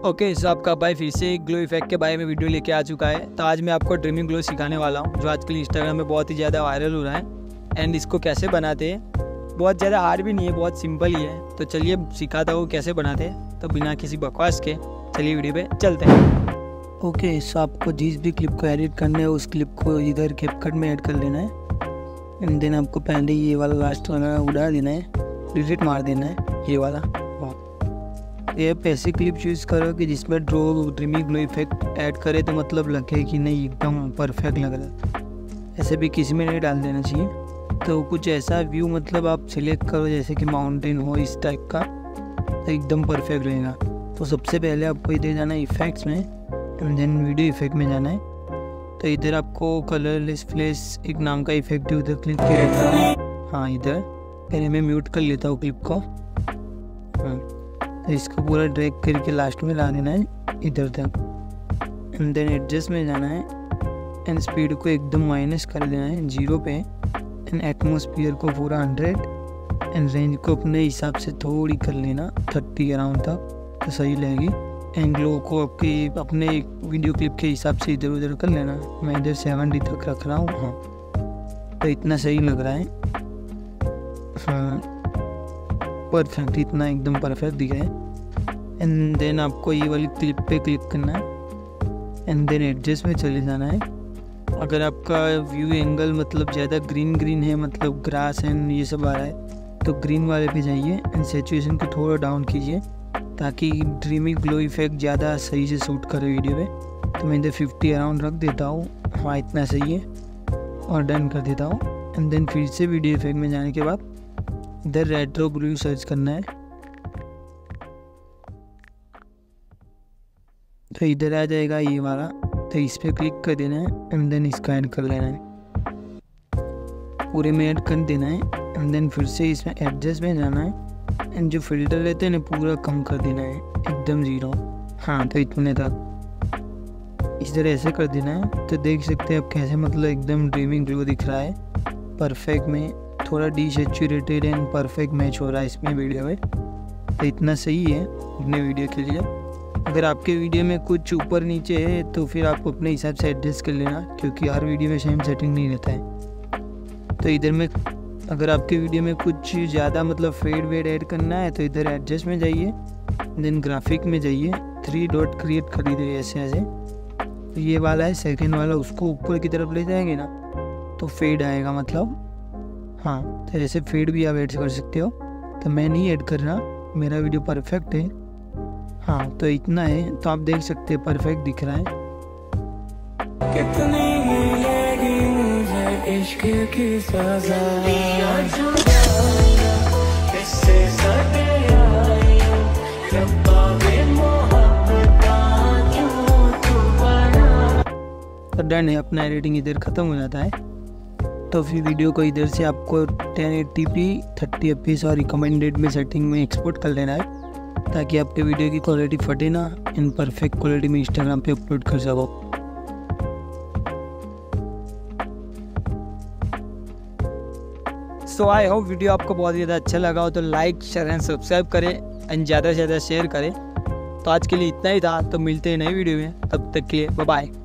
Okay so आपका भाई फिर से ग्लो इफेक्ट के बारे में वीडियो लेके आ चुका है। तो आज मैं आपको ड्रीमिंग ग्लो सिखाने वाला हूँ, जो आजकल इंस्टाग्राम में बहुत ही ज़्यादा वायरल हो रहा है। एंड इसको कैसे बनाते हैं, बहुत ज़्यादा हार्ड भी नहीं है, बहुत सिंपल ही है। तो चलिए सिखाता हूँ कैसे बनाते हैं। तो बिना किसी बकवास के चलिए वीडियो पे चलते हैं। ओके सो आपको जिस भी क्लिप को एडिट करना है उस क्लिप को इधर कैपकट में ऐड कर लेना है। एंड देन आपको पहले ये वाला लास्ट वाला उड़ा देना है, डिलीट मार देना है ये वाला। ये आप ऐसे क्लिप यूज़ करो कि जिसमें ड्रीमिंग ग्लो इफेक्ट ऐड करे तो मतलब लगे कि नहीं एकदम परफेक्ट लग रहा है। ऐसे भी किसी में नहीं डाल देना चाहिए। तो कुछ ऐसा व्यू मतलब आप सिलेक्ट करो जैसे कि माउंटेन हो इस टाइप का, तो एकदम परफेक्ट रहेगा। तो सबसे पहले आपको इधर जाना है इफेक्ट्स में, एंड देन वीडियो इफेक्ट में जाना है। तो इधर आपको कलरलेस फ्लैश एक नाम का इफेक्ट है, उधर क्लिक कर लेता हूँ। हाँ इधर पहले मैं म्यूट कर लेता हूँ क्लिप को। तो इसको पूरा ड्रैग करके लास्ट में ला देना है इधर तक। एंड देन एडजस्ट में जाना है एंड स्पीड को एकदम माइनस कर देना है 0 पे। एंड एटमॉस्फेयर को पूरा 100 एंड रेंज को अपने हिसाब से थोड़ी कर लेना 30 अराउंड तक, तो सही लगेगी। एंड ग्लो को आपकी अपने वीडियो क्लिप के हिसाब से इधर उधर कर लेना। मैं इधर 70 तक रख रहा हूँ। हाँ तो इतना सही लग रहा है। हाँ परफेक्ट, इतना एकदम परफेक्ट दिखा है। एंड देन आपको ये वाली क्लिप पे क्लिक करना है एंड देन एडजस्ट में चले जाना है। अगर आपका व्यू एंगल मतलब ज़्यादा ग्रीन है, मतलब ग्रास एंड ये सब आ रहा है, तो ग्रीन वाले पे जाइए एंड सैचुरेशन को थोड़ा डाउन कीजिए ताकि ड्रीमिंग ग्लो इफेक्ट ज़्यादा सही से शूट करे वीडियो पे। तो मैं इधर 50 अराउंड रख देता हूँ। हाँ इतना सही है और डन कर देता हूँ। एंड देन फिर से वीडियो इफेक्ट में जाने के बाद इधर रेट्रो ग्लो सर्च करना है। तो इधर आ जाएगा ये वाला, तो इस पर क्लिक कर देना है एंड देन इसका ऐड कर लेना है, पूरे में ऐड कर देना है। एंड देन फिर से इसमें एडजस्ट में जाना है एंड जो फिल्टर लेते हैं ना पूरा कम कर देना है एकदम 0। हाँ तो इतने तक इस तरह ऐसे कर देना है। तो देख सकते हैं आप कैसे मतलब एकदम ड्रीमिंग ग्लो दिख रहा है परफेक्ट में, थोड़ा डिसैचुरेटेड एंड परफेक्ट मैच हो रहा है इसमें वीडियो में। तो इतना सही है अपने वीडियो के लिए। अगर आपके वीडियो में कुछ ऊपर नीचे है तो फिर आप अपने हिसाब से एडजस्ट कर लेना, क्योंकि हर वीडियो में सेम सेटिंग नहीं रहता है। तो इधर में अगर आपके वीडियो में कुछ ज़्यादा मतलब फेड वेड ऐड करना है तो इधर एडजस्ट में जाइए, देन ग्राफिक में जाइए, 3 डॉट क्रिएट कर दीजिए ऐसे ऐसे। तो ये वाला है सेकेंड वाला, उसको ऊपर की तरफ ले जाएंगे ना तो फेड आएगा मतलब। हाँ तो ऐसे फेड भी आप ऐड कर सकते हो। तो मैं नहीं ऐड कर रहा, मेरा वीडियो परफेक्ट है। हाँ तो इतना है, तो आप देख सकते हैं परफेक्ट दिख रहा है। कितनी मिलेगी मुझे इश्क की सजा, इससे सदे आया जब पावे मोहब्बत क्यों तू बना। तो डन है, अपना एडिटिंग इधर ख़त्म हो जाता है। तो फिर वीडियो को इधर से आपको 1080p 30 fps और रिकमेंडेड में सेटिंग में एक्सपोर्ट कर लेना है, ताकि आपके वीडियो की क्वालिटी फटे ना, इन परफेक्ट क्वालिटी में इंस्टाग्राम पे अपलोड कर सको। सो आई होप वीडियो आपको बहुत ज़्यादा अच्छा लगा हो, तो लाइक शेयर एंड सब्सक्राइब करें एंड ज़्यादा से ज़्यादा शेयर करें। तो आज के लिए इतना ही था, तो मिलते हैं नई वीडियो में, तब तक के लिए बाय बाय।